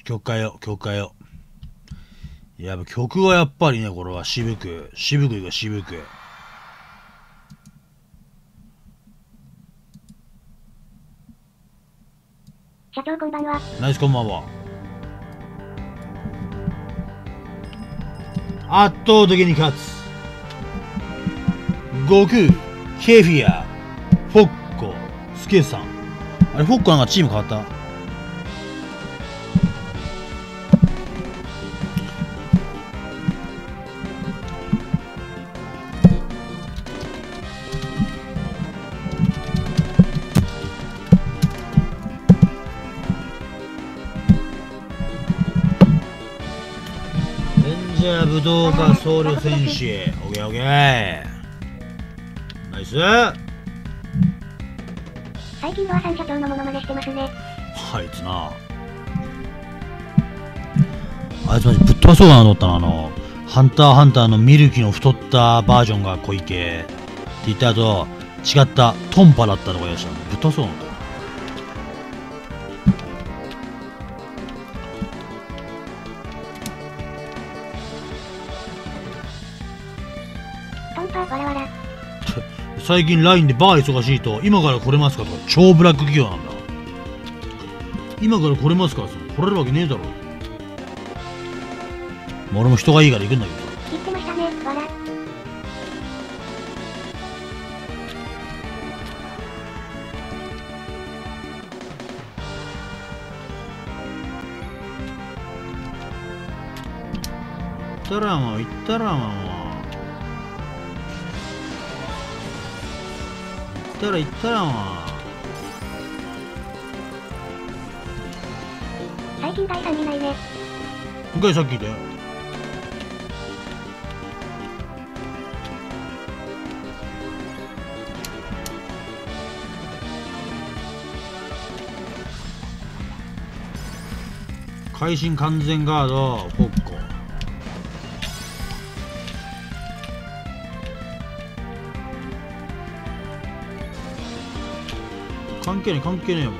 曲変えよう、曲変えよう。やっぱ曲はやっぱりね、これは渋くいく渋く。 社長こんばんは。 ナイスこんばんは。圧倒的に勝つ。悟空、ケフィア、フォッコ、スケさん。あれ、フォッコなんかチーム変わった？レンジャー武道家僧侶戦士。オッケーオッケー。ナイス。 最近ロアさん社長のモノマネしてますね。 あいつな。あいつマジぶっ飛ばそうかなと思ったの。ハンターハンターのミルキの太ったバージョンが小池って言った後、違ったトンパだったとか言い出したの。ぶっ飛ばそうなんだよ。 トンパわらわら。 最近 LINE でバー忙しいと今から来れますかとか超ブラック企業なんだ。今から来れますかって来られるわけねえだろ。俺も人がいいから行くんだけどさ。 言ってましたね、わら。 行ったらもう行ったらもう行ったらもう最近第3いないね。 一回さっき言ったよ。会心完全ガードフォッコ。関係ねえ関係ねえよもう。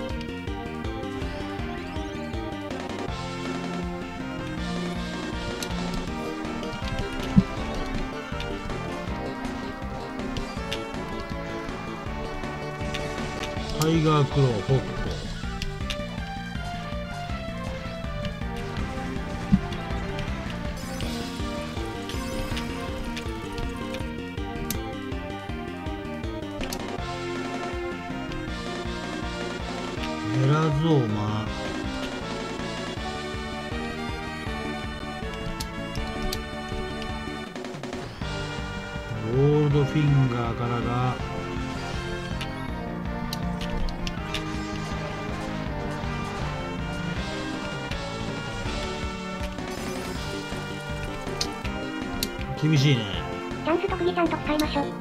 タイガークローフォッコ。メラゾーマ。ゴールドフィンガーからが厳しいね。 チャンス特技ちゃんと使いましょ。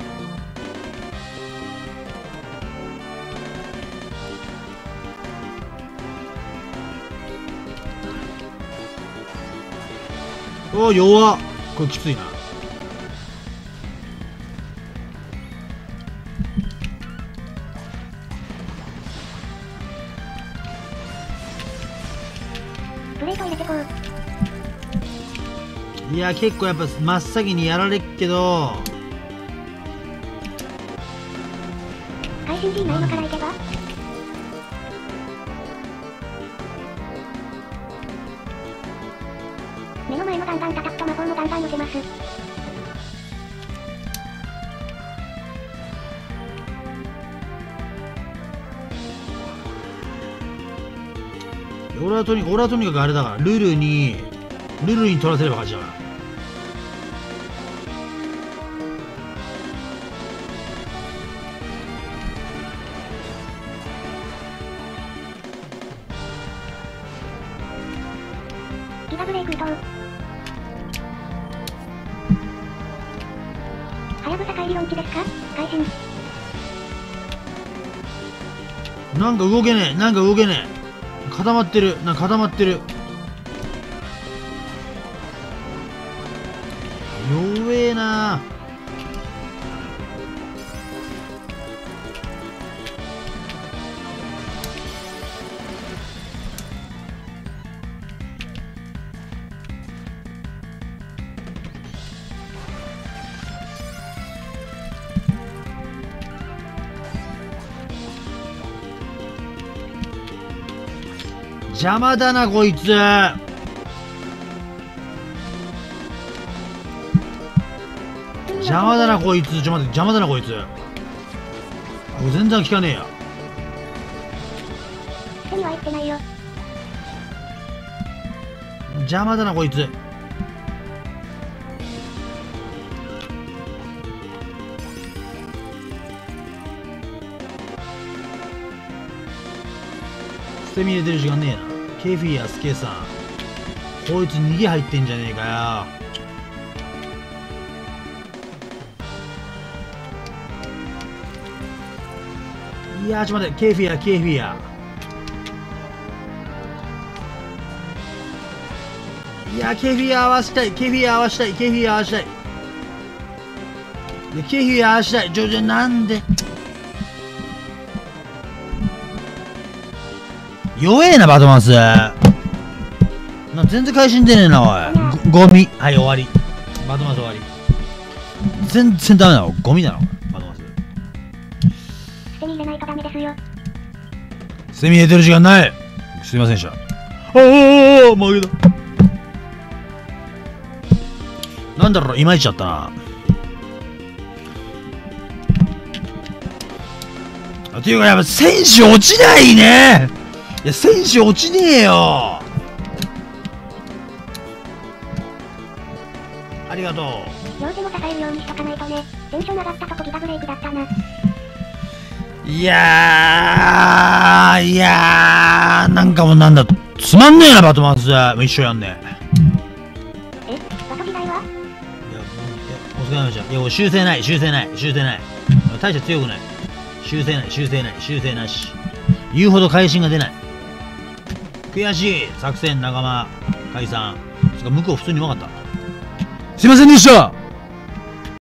おー弱っ。これきついな。 プレート入れてこう。 いや結構やっぱ真っ先にやられっけど会心 G ないのからいけば。目の前の弾丸叩くと魔法の弾丸乗せます。 俺はとにかくあれだからルルに取らせれば勝ちだから。 ギガブレイク打とう。はやぶさ帰りロンチですか？会心。 なんか動けねえ。固まってる。弱えな。 邪魔だなこいつ。邪魔だなこいつ。ちょ待って、邪魔だなこいつ。全然効かねえや。 捨てには行ってないよ。 邪魔だなこいつ。捨て身入れてる時間ねえな。ケフィやスケさん、こいつ逃げ入ってんじゃねえかよ。いやーちょっと待って、ケフィやケフィや。いやケフィ合わしたい、ケフィ合わしたい、ケフィ合わしたい。いやケフィ合わしたい。なんで弱えなバトマス。全然会心出ねえなおい。ゴミ。はい終わり。バトマス終わり。全然ダメだろ。ゴミだろバトマス。 捨てに入れないとダメですよ。 捨て身入れてる時間ない。すいませんでした。おお負けた。なんだろう、いまいちだったな。っていうかやっぱ選手落ちないね。いや選手落ちねえよ。ありがとう。 両手も支えるようにしとかないとね。テンション上がったとこギガブレイクだったな。 いやーなんかもうなんだつまんねえなバトマンス。一緒やんね。 バト時代は？ お疲れ様でした。いや修正ない修正ない修正ない。大して強くない。修正ない修正ない修正なし。言うほど会心が出ない。悔しい。作戦仲間解散。つか向こう普通にうまかった。すいませんでした。